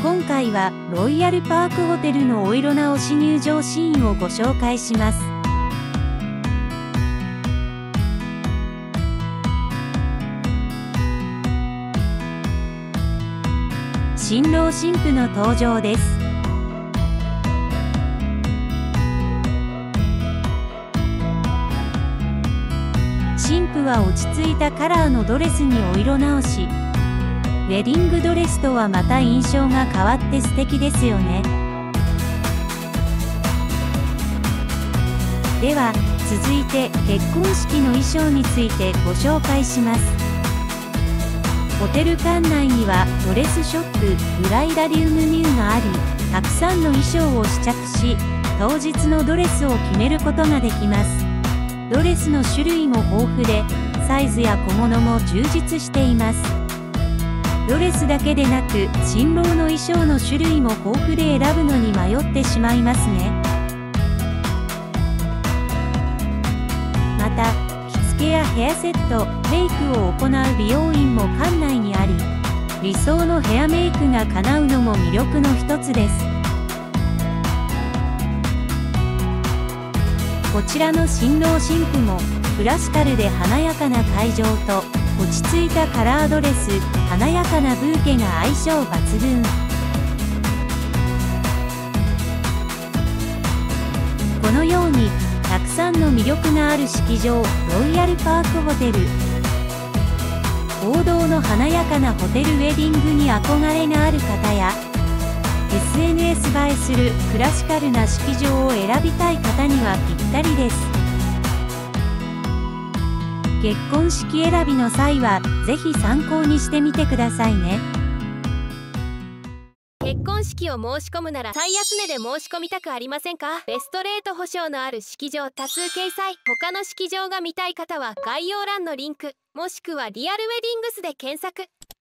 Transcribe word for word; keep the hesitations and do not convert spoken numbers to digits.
今回はロイヤルパークホテルのお色直し入場シーンをご紹介します。新郎新婦の登場です。新婦は落ち着いたカラーのドレスにお色直し。ウェディングドレスとはまた印象が変わって素敵ですよね。では続いて結婚式の衣装についてご紹介します。ホテル館内にはドレスショップブライダリウムニューがあり、たくさんの衣装を試着し、当日のドレスを決めることができます。ドレスの種類も豊富で、サイズや小物も充実しています。ドレスだけでなく、新郎の衣装の種類も豊富で選ぶのに迷ってしまいますね。また、着付けやヘアセット、メイクを行う美容院も館内にあり、理想のヘアメイクが叶うのも魅力の一つです。こちらの新郎新婦も、クラシカルで華やかな会場と、落ち着いたカラードレス、華やかなブーケが相性抜群。このようにたくさんの魅力がある式場、ロイヤルパークホテル。王道の華やかなホテルウェディングに憧れがある方や、エスエヌエス 映えするクラシカルな式場を選びたい方にはぴったりです。結婚式選びの際はぜひ参考にしてみてくださいね。 結婚式を申し込むなら最安値で申し込みたくありませんか？ベストレート保証のある式場多数掲載。他の式場が見たい方は概要欄のリンクもしくはリアルウェディングスで検索。